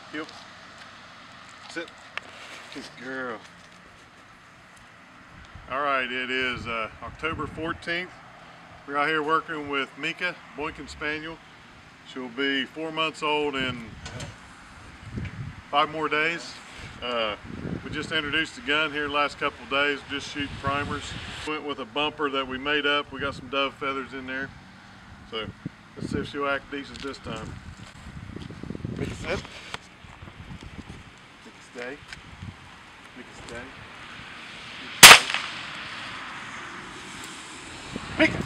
Heel. Sit. Good girl. All right, it is October 14th. We're out here working with Mika, Boykin Spaniel. She'll be 4 months old in 5 more days. We just introduced the gun here the last couple of days, just shooting primers. Went with a bumper that we made up. We got some dove feathers in there. So let's see if she'll act decent this time. Mika, sit. Mika, stay. Mika, stay. Mika!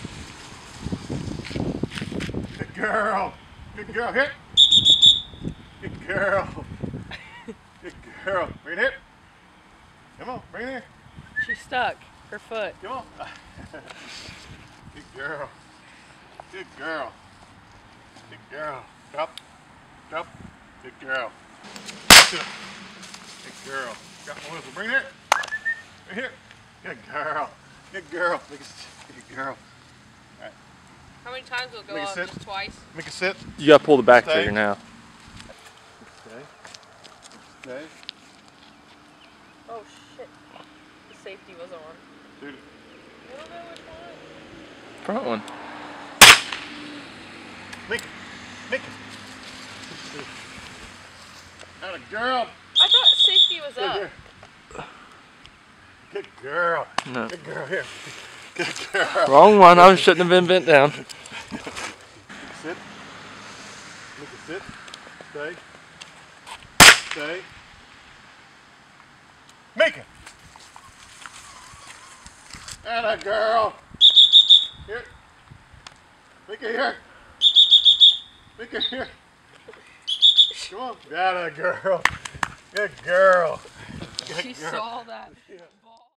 Good girl! Good girl, hit! Good girl! Good girl, bring it here! Come on, bring it here! She's stuck, her foot. Come on! Good girl! Good girl! Good girl! Drop! Drop! Good girl! Good girl! Got my whistle, bring it here! Right here! Good girl! Good girl! Good girl! Alright. How many times will it go up? Just twice? Make it sit. You gotta pull the back Stay. trigger now. Stay. Stay. Oh shit. The safety was on. Dude. I don't know which one. Front one. Make it. Make it. Atta girl. I thought safety was up. Here. Good girl. No. Good girl. Here. Good girl. Wrong one. I shouldn't have been bent down. Sit. Make it sit. Stay. Stay. Make it. Atta girl. Here. Make it here. Make it here. Come on. Atta girl. Good girl. Good She girl. saw that. Yeah.